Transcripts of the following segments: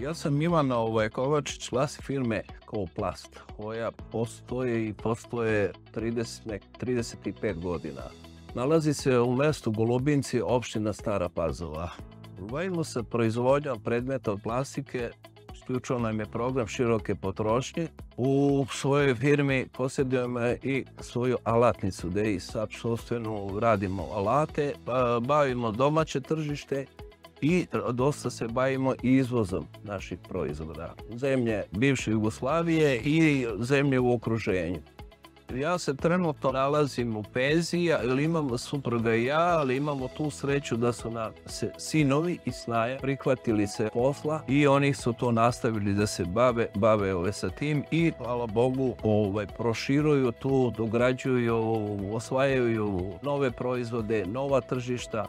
Ja sam Ivan Kovačić, vlasnik firme Koplast, koja postoje 35 godina. Nalazi se u mjestu Golubinci, opština Stara Pazova. Bavimo se proizvodnjom predmeta od plastike, isključivo nam je program široke potrošnje. U svojoj firmi posjedujemo i svoju alatnicu gdje i sad sopstveno radimo alate, bavimo domaće tržište i dosta se bavimo izvozom naših proizvoda. Zemlje bivše Jugoslavije i zemlje u okruženju. Ja se trenutno nalazim u penziji, ali imamo supruga i ja, ali imamo tu sreću da su nam se sinovi i snaje prihvatili se posla i oni su to nastavili da se bave sa tim i hvala Bogu proširuju tu, dograđuju, osvajaju nove proizvode, nova tržišta.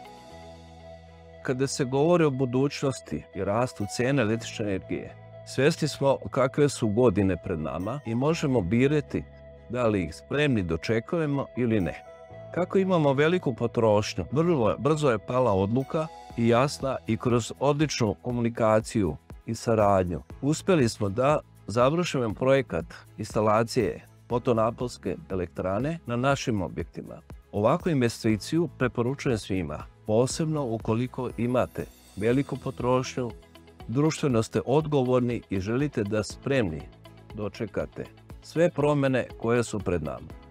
Kada se govori o budućnosti i rastu cene električne energije, svjesni smo kakve su godine pred nama i možemo birati da li ih spremni dočekujemo ili ne. Kako imamo veliku potrošnju, brzo je pala odluka i jasna i kroz odličnu komunikaciju i saradnju uspjeli smo da završimo projekat instalacije fotonaponske elektrane na našim objektima. Ovakvu investiciju preporučujem svima, posebno ukoliko imate veliku potrošnju, društveno ste odgovorni i želite da spremni dočekate sve promjene koje su pred nama.